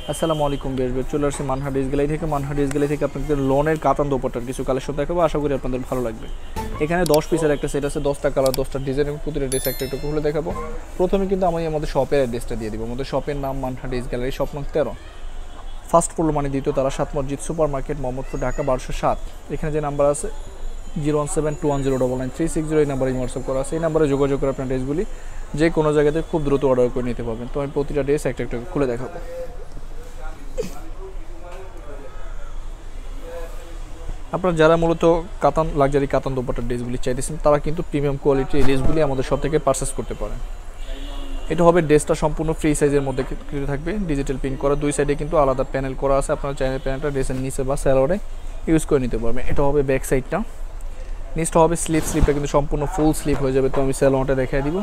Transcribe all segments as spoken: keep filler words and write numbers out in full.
আসসালামু আলাইকুম বেরবের চলে আসছি মানহার ড্রেস গ্যালারি থেকে মানহার ড্রেস গ্যালারি থেকে আপনাদের লোনের কাতান দোপাট্টার কিছু কালেকশন দেখাবো, আশা করি আপনাদের ভালো লাগবে। এখানে দশ পিসের একটা সেট আছে, দশটা কালার, দশটা ডিজাইন এবং প্রতিটা ড্রেস একটা একটু খুলে দেখাবো। প্রথমে কিন্তু আমি আমাদের শপের অ্যাড্রেসটা দিয়ে দিব। আমাদের শপের নাম মানহার ড্রেস গ্যালারি, শপ নং তেরো, ফার্স্ট ফ্লোর মানে দ্বিতীয় তারা, সাত মসজিদ সুপার মার্কেট, মোহাম্মদপুর, ঢাকা বারোশো সাত। এখানে যে নাম্বার আছে zero one seven two one zero double nine three six zero, এই নাম্বারে হোয়াটসঅ্যাপ করা আছে। এই নাম্বারে যোগাযোগ করে আপনার ড্রেসগুলি যে কোনো জায়গাতে খুব দ্রুত অর্ডার করে নিতে পারবেন। তো আমি প্রতিটা ড্রেস একটা একটা খুলে দেখাবো। আপনারা যারা মূলত কাতান লাক্সারি কাতান দোপাট্টার ড্রেসগুলি চাইতেছেন তারা কিন্তু প্রিমিয়াম কোয়ালিটির ড্রেসগুলি আমাদের সব থেকে পারচেস করতে পারেন। এটা হবে ড্রেসটা সম্পূর্ণ ফ্রি সাইজের মধ্যে থাকবে, ডিজিটাল প্রিন্ট করা, দুই সাইডে কিন্তু আলাদা প্যানেল করা আছে। আপনারা চাইলে প্যানেলটা ড্রেসের নিচে বা স্যালোয়ারে ইউজ করে নিতে পারবেন। এটা হবে ব্যাক সাইডটা, নিচটা হবে স্লিপ, স্লিপটা কিন্তু সম্পূর্ণ ফুল স্লিপ হয়ে যাবে। তো আমি স্যালোয়ারটা দেখাই দিব।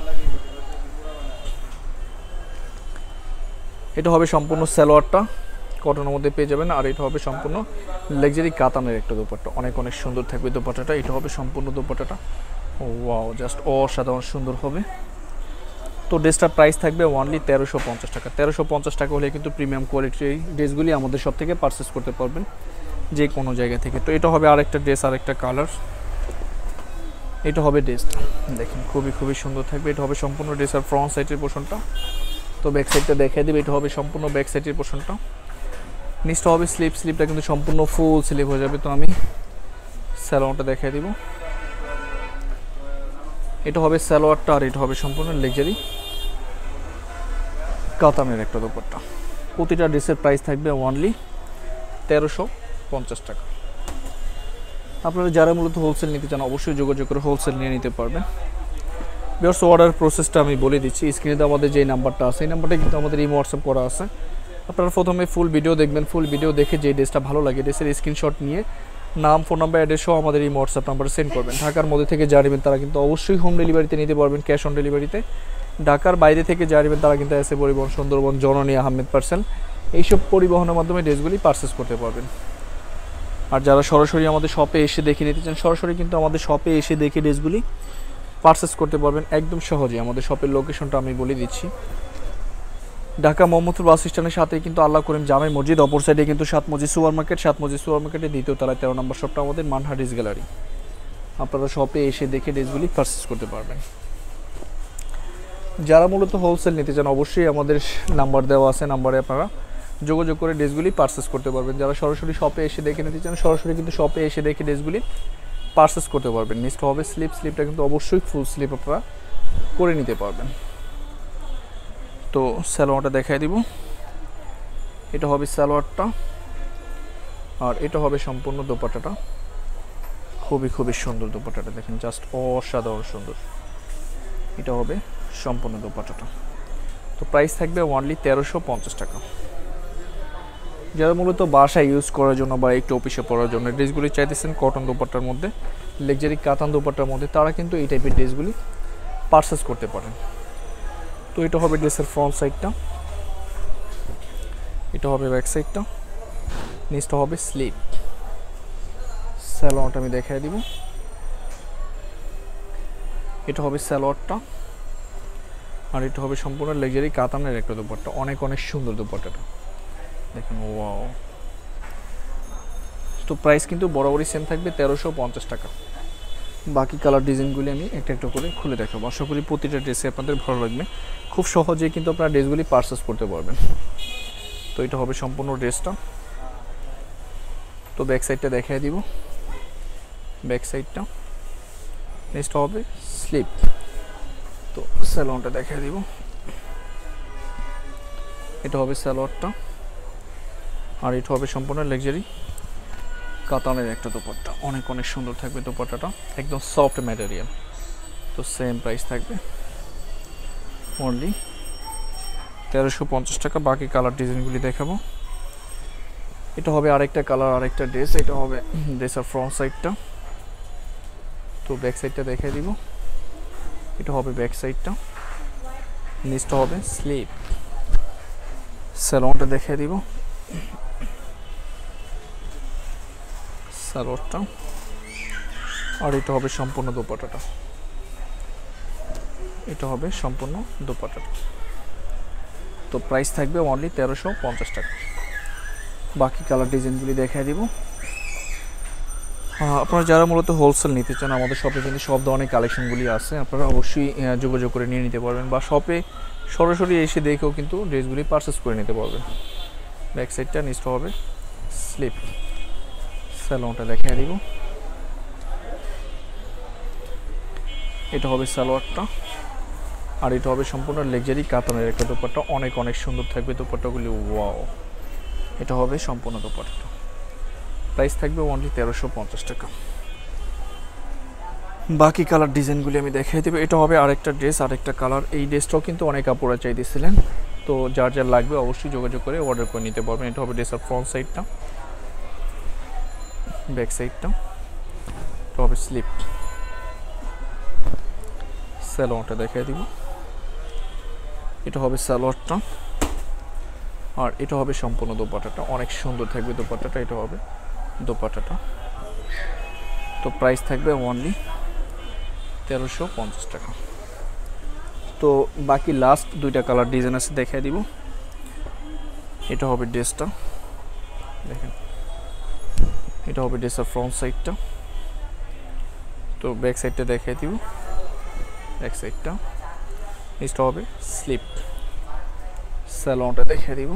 এটা হবে সম্পূর্ণ স্যালোয়ারটা, কটনের মধ্যে পেয়ে যাবেন। আর এটা হবে সম্পূর্ণ লাক্সারি কাতানের একটা দোপাট্টা, অনেক অনেক সুন্দর থাকবে দোপাট্টাটা। এটা হবে সম্পূর্ণ দোপাট্টাটা, ওয়াও জাস্ট অসাধারণ সুন্দর হবে। তো ড্রেসটার প্রাইস থাকবে ওনলি তেরোশো পঞ্চাশ টাকা। তেরোশো পঞ্চাশ টাকা হলে কিন্তু প্রিমিয়াম কোয়ালিটির ড্রেসগুলি আমাদের সব থেকে পারচেস করতে পারবেন যে কোনো জায়গা থেকে। তো এটা হবে আরেকটা ড্রেস, আরেকটা কালার। এটা হবে ড্রেসটা, দেখেন খুবই খুবই সুন্দর থাকবে। এটা হবে সম্পূর্ণ ড্রেসের ফ্রন্ট সাইডের পোর্শনটা। তো ব্যাক সাইডটা দেখাই দেবে। এটা হবে সম্পূর্ণ ব্যাক সাইডের পোর্শনটা, নিচটা হবে স্লিপ, স্লিপটা কিন্তু সম্পূর্ণ ফুল স্লিপ হয়ে যাবে। তো আমি স্যালোয়ারটা দেখাই দিব। এটা হবে স্যালোয়ারটা, আর এটা হবে সম্পূর্ণ লাক্সারি কাতানের একটা দোপাট্টা। প্রতিটা ড্রেসের প্রাইস থাকবে ওনলি তেরোশো পঞ্চাশ টাকা। আপনারা যারা মূলত হোলসেল নিতে চান অবশ্যই যোগাযোগ করে হোলসেল নিয়ে নিতে পারবেন। বিকজ অর্ডার প্রসেসটা আমি বলে দিচ্ছি। স্ক্রিনে আমাদের যে নাম্বারটা আছে এই নাম্বারটা কিন্তু আমাদের এই হোয়াটসঅ্যাপ করা আছে। আপনারা প্রথমে ফুল ভিডিও দেখবেন, ফুল ভিডিও দেখে যে ড্রেসটা ভালো লাগে ড্রেসের স্ক্রিনশট নিয়ে নাম, ফোন নাম্বার, অ্যাড্রেস সহ আমাদের এই হোয়াটসঅ্যাপ নাম্বারে সেন্ড করবেন। ঢাকার মধ্যে থেকে যা নেবেন তারা কিন্তু অবশ্যই হোম ডেলিভারিতে নিতে পারবেন, ক্যাশ অন ডেলিভারিতে। ঢাকার বাইরে থেকে যা নেবেন তারা কিন্তু এসে পরিবহন, সুন্দরবন, জননী, আহমেদ পার্সেল এইসব পরিবহনের মাধ্যমে ড্রেসগুলি পারচেস করতে পারবেন। আর যারা সরাসরি আমাদের শপে এসে দেখে নিতে চান সরাসরি কিন্তু আমাদের শপে এসে দেখে ড্রেসগুলি পারচেস করতে পারবেন একদম সহজে। আমাদের শপের লোকেশনটা আমি বলে দিচ্ছি। ঢাকা মোহাম্মদপুর বাস স্ট্যান্ডের সাথে কিন্তু আল্লাহ করিম জামে মসজিদ, অপর সাইডে কিন্তু সাত মসজিদ সুপার মার্কেট, সাত মসজিদ সুপার মার্কেটের দ্বিতীয় তলায় তেরো নম্বর শপটা আমাদের মানহার ড্রেস গ্যালারি। আপনারা শপে এসে দেখে ড্রেসগুলি পারচেস করতে পারবেন। যারা মূলত হোলসেল নিতে চান অবশ্যই আমাদের নাম্বার দেওয়া আছে, নাম্বারে আপনারা যোগাযোগ করে ড্রেসগুলি পারচেস করতে পারবেন। যারা সরাসরি শপে এসে দেখে নিতে চান সরাসরি কিন্তু শপে এসে দেখে ড্রেসগুলি পারচেস করতে পারবেন। নিচটা হবে স্লিপ, স্লিপটা কিন্তু অবশ্যই ফুল স্লিপ আপনারা করে নিতে পারবেন। তো সালোয়ারটা দেখাই দিব। এটা হবে সালোয়ারটা, আর এটা হবে সম্পূর্ণ দোপাট্টাটা। খুবই খুবই সুন্দর দোপাট্টাটা, দেখেন জাস্ট অসাধারণ সুন্দর। এটা হবে সম্পূর্ণ দোপাট্টাটা। তো প্রাইস থাকবে ওনলি তেরোশো পঞ্চাশ টাকা। যারা মূলত বাসায় ইউজ করার জন্য বা একটু অফিসে পরার জন্য ড্রেসগুলি চাইতেছেন কটন দোপাট্টার মধ্যে, লাক্সারি কাতান দোপাট্টার মধ্যে, তারা কিন্তু এই টাইপের ড্রেসগুলি পারচেস করতে পারেন। তো এটা হবে ড্রেসের ফ্রন্ট সাইডটা, এটা হবে ব্যাক সাইডটা, নিচটা হবে স্লিপ। সালোয়ারটা আমি দেখাই দিব। এটা হবে সালোয়ারটা, আর এটা হবে সম্পূর্ণ লাক্সারি কাতানের একটা দোপাট্টা, অনেক অনেক সুন্দর দোপাট্টাটা দেখুন, ওয়াও। তো প্রাইস কিন্তু বরাবরই সেম থাকবে তেরোশো পঞ্চাশ টাকা। বাকি কালার ডিজাইনগুলি আমি একটা একটা করে খুলে দেখাবো। আশা করি প্রতিটা ড্রেসে আপনাদের ভালো লাগবে। খুব সহজেই কিন্তু আপনারা ড্রেসগুলি পারচেস করতে পারবেন। তো এটা হবে সম্পূর্ণ ড্রেসটা। তো ব্যাক সাইডটা দেখাই দিব। ব্যাক সাইডটা, নেক্সটটা হবে স্লিপ। তো সালোয়ারটা দেখাই দিব। এটা হবে সালোয়ারটা, আর এটা হবে সম্পূর্ণ লাক্সারি কাতানের একটা দোপাট্টা, অনেক অনেক সুন্দর থাকবে দোপাট্টাটা, একদম সফট ম্যাটেরিয়াল। তো সেম প্রাইস থাকবে অনলি তেরোশো পঞ্চাশ টাকা। বাকি কালার ডিজাইনগুলি দেখাবো। এটা হবে আরেকটা কালার, আরেকটা ড্রেস। এটা হবে ড্রেসের ফ্রন্ট সাইডটা। তো ব্যাক সাইডটা দেখাই দিব। এটা হবে ব্যাক সাইডটা, নিচটা হবে স্লিপ। সালোয়ারটা দেখাই দিব। সালোয়ারটা, আর এটা হবে সম্পূর্ণ দোপাট্টাটা। এটা হবে সম্পূর্ণ দোপাট্টাটা। তো প্রাইস থাকবে অনলি তেরোশো পঞ্চাশ টাকা। বাকি কালার ডিজাইনগুলি দেখাই দিব। আপনারা যারা মূলত হোলসেল নিতে চান আমাদের শপে কিন্তু সব ধরনের কালেকশনগুলি আছে, আপনারা অবশ্যই যোগাযোগ করে নিয়ে নিতে পারবেন বা শপে সরাসরি এসে দেখেও কিন্তু ড্রেসগুলি পারচেস করে নিতে পারবেন। ব্যাক সাইডটা নিচটা হবে স্লিপ, স্যালোনটা দেখাই দিব। এটা হবে সালোয়ারটা, আর এটা হবে সম্পূর্ণ লাক্সারি কাতানের একটা দোপাট্টা, অনেক অনেক সুন্দর থাকবে দোপাট্টাগুলি। ওয়াও, এটা হবে সম্পূর্ণ দোপাট্টা, প্রাইস থাকবে অনলি তেরোশো পঞ্চাশ টাকা। বাকি কালার ডিজাইনগুলি আমি দেখাই দেবো। এটা হবে আরেকটা ড্রেস, আরেকটা কালার। এই ড্রেসটাও কিন্তু অনেক আপুরা চাইতেছিলেন, তো যার যার লাগবে অবশ্যই যোগাযোগ করে অর্ডার করে নিতে পারবেন। এটা হবে ড্রেসের ফ্রন্ট সাইডটা, ব্যাক সাইডটা, এটা হবে স্লিপ, সালোয়ারটা দেখাই দিব। এটা হবে সালোয়ারটা, আর এটা হবে সম্পূর্ণ দোপাট্টাটা, অনেক সুন্দর থাকবে দোপাট্টাটা। এটা হবে দোপাট্টাটা, তো প্রাইস থাকবে অনলি তেরোশো পঞ্চাশ টাকা। তো বাকি লাস্ট দুইটা কালার ডিজাইন আছে দেখাই দিব। এটা হবে ড্রেসটা, দেখেন এটা হবে ড্রেসের ফ্রন্ট সাইডটা, তো ব্যাক সাইডটা দেখাই দিব। ব্যাক সাইডটা নিচটা হবে স্লিপ, সালোয়ারটা দেখাই দিব।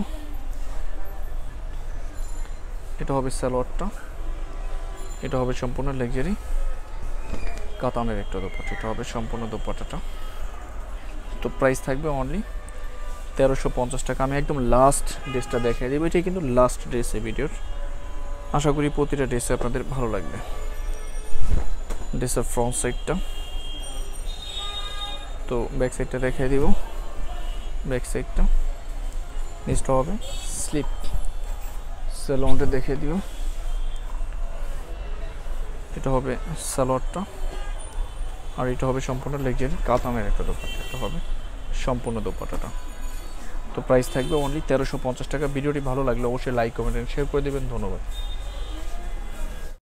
এটা হবে সালোয়ারটা, এটা হবে সম্পূর্ণ লাক্সারি কাতানের একটা দোপাট্টা, এটা হবে সম্পূর্ণ দোপাট্টাটা। তো প্রাইস থাকবে অনলি তেরোশো পঞ্চাশ টাকা। আমি একদম লাস্ট ড্রেসটা দেখাই দেবো, এটাই কিন্তু লাস্ট ড্রেস এই ভিডিওর। আশা করি প্রতিটা ড্রেসে আপনাদের ভালো লাগবে। ড্রেসের ফ্রন্ট সাইডটা, তো ব্যাক সাইডটা দেখাই দিব। ব্যাক সাইডটা নিচটা হবে স্লিপ, সালোয়ারটা দেখিয়ে দিব। এটা হবে সালোয়ারটা, আর এটা হবে সম্পূর্ণ লাক্সারি কাতানের একটা দোপাট্টা, এটা হবে সম্পূর্ণ দোপাট্টাটা। তো প্রাইস থাকবে অনলি তেরোশো পঞ্চাশ টাকা। ভিডিওটি ভালো লাগলে অবশ্যই লাইক কমেন্ট শেয়ার করে দেবেন। ধন্যবাদ।